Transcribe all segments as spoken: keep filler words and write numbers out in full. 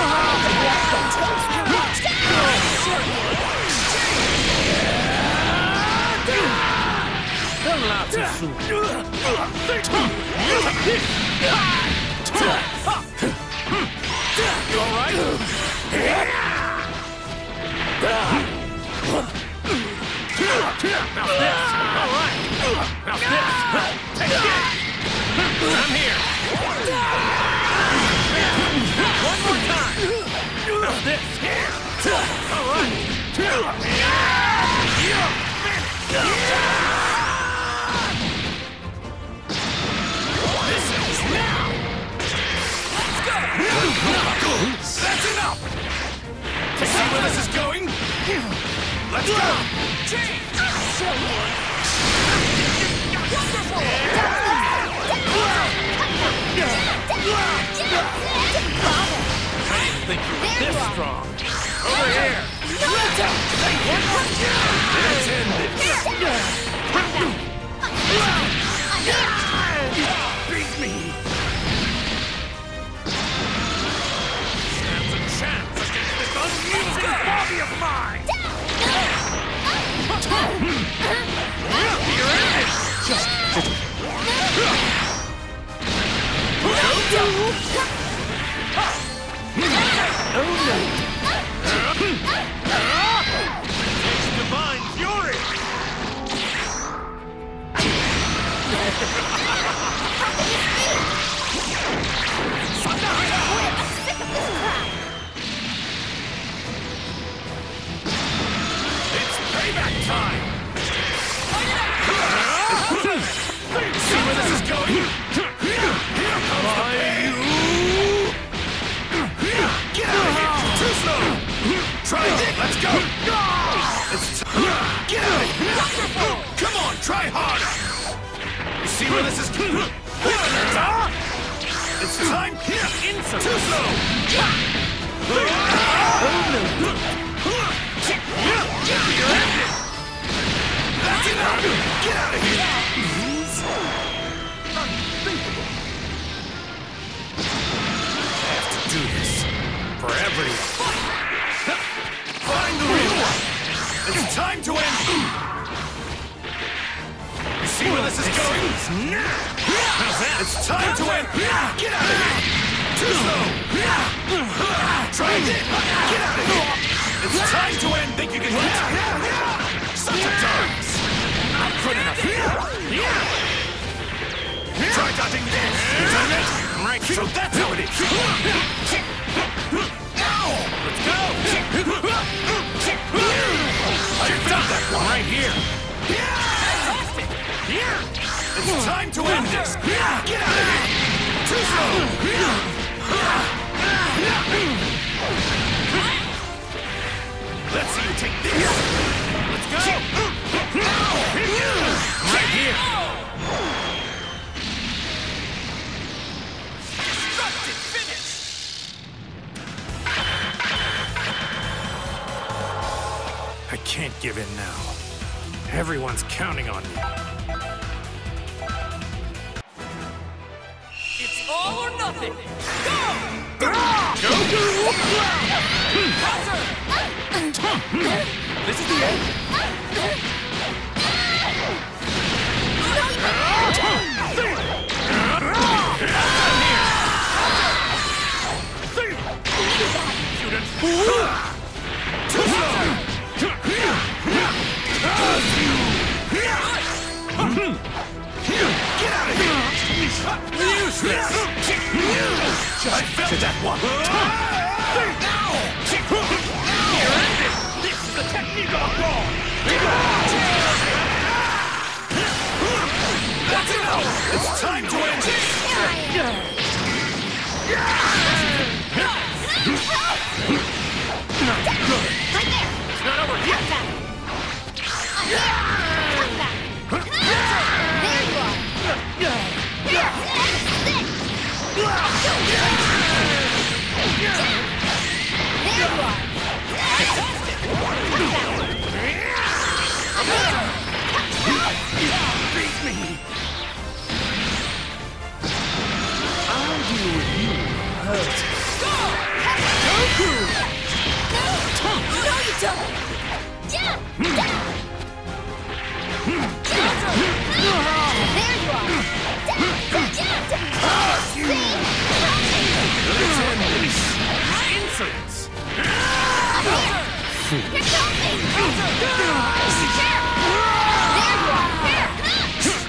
Not too soon. You all right? Now this. All right. Now this. Take it. I'm here. One more time. Now this. All right. That's enough! To see where this is going? Let's go! Change! Wonderful! I didn't think you were this strong. Over here! Let's end this! Beat me! Unusual body of mine! You're in it! Just... Oh no! It's divine fury! Payback time! See where this is going? Get out of here! Too slow! Try it! Let's go! It's get out of here! Wonderful! Come on, try harder! You see where this is going? It's time! Insert! Too slow! Oh no! You're ended! That's enough! Get out of here! Unthinkable! I have to do this. For everyone. Find the real one! It's time to end! You see where this is going? It's time to end! Get out of here! Too slow! Try again! Get out of here! It's time to end! Think you can hit? Such a darkness! Not good enough! Try dodging this! Is that it? Right, so that's how it is! Let's go! I've done that one right here! Fantastic! It's time to end this! Get out of here! Too slow! Let's see you take this! Let's go! Right here! Constructed finish! I can't give in now. Everyone's counting on me. It's all or nothing! Go! Go! This is the end! Get out of here! Useless! I felt that one! You're ended! This is the technique of a brawl! That's enough! It's time to end it! Not good! It's not over yet! There you are! Double. Yeah. Yeah. There you are. Insolence! Here comes me! Here! There you are! Here! Sit!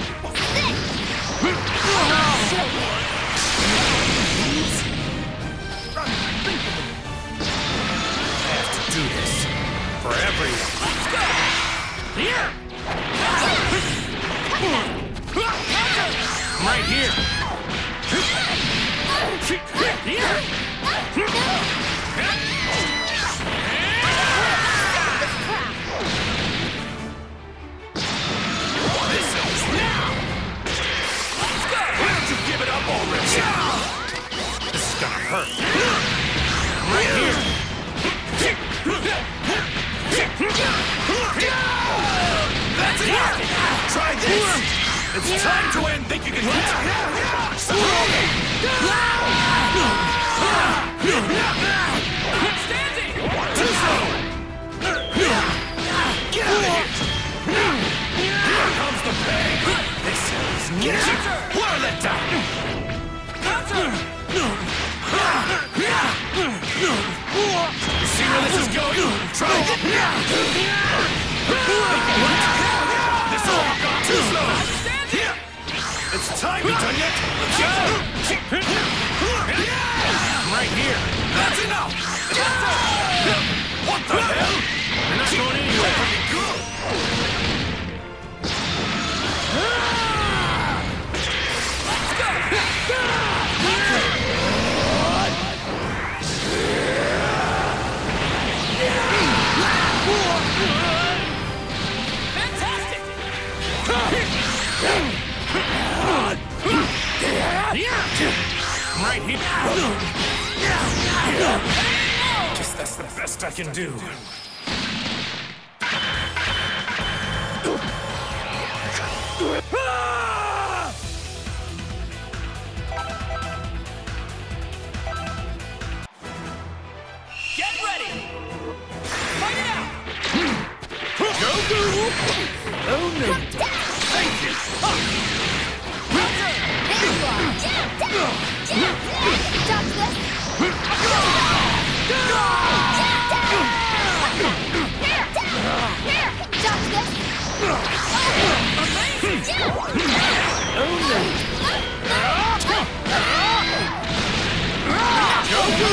I have to do this for everyone. Let's go! Here! I'm right here! Here! Hurt. Right here. That's it. Try this. It's time to end. Think you can hit? Standing. Too slow. Get out of here. Here comes the pain. This is next. What a letdown. See where this is going? Try it! This all got too slow! It's time! You done yet? Let's go! Right here! That's enough! What the hell? You're not going anywhere! Pretty good! Let's go! Fantastic! Right here. Guess that's the best I can do. Get ready! Fight it out! Go, go! Oh no! Thank you! There you are! Dodge this! Here! Here! Dodge this! Amazing! Oh no! Go, go!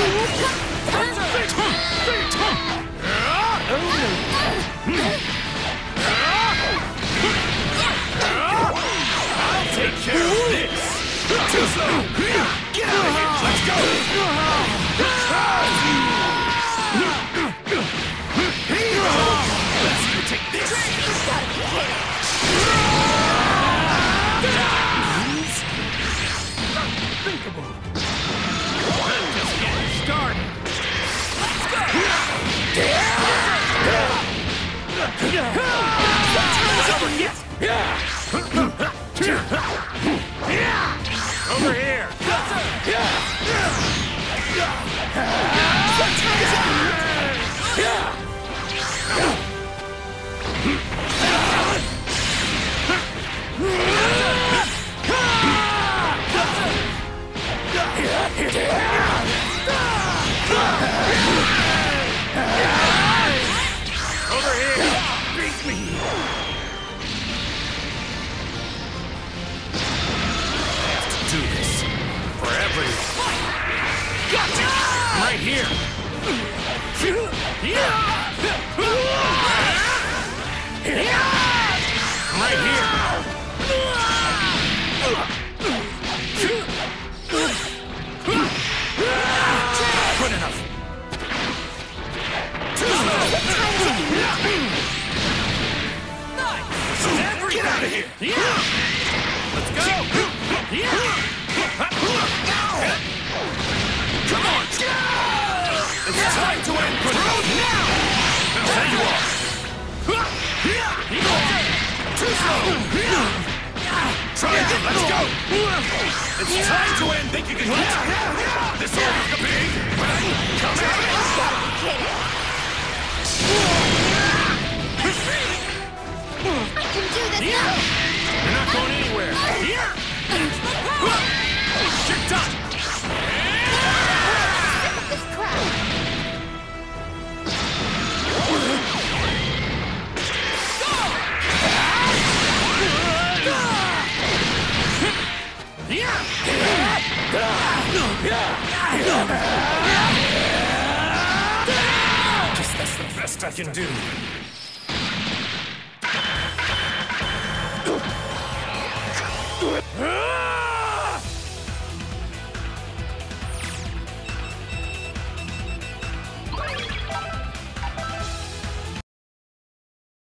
I'll take care of this! Too slow! Get out of here! Let's go! Let's see you take this! Unthinkable! I'm just getting started! Let's go! Over here! Over here! Beat me! Do this for everyone. Gotcha! Right here. Right here. Good enough. Nice. Get out of here. Let's go. Come on! It's time to end control now! There you are! Too slow! Try it! Let's go! It's time to end! Think you can hit? This all has to be when I come at it! That's You're enough. not going anywhere. You're done. This crap. Guess that's the best I can do.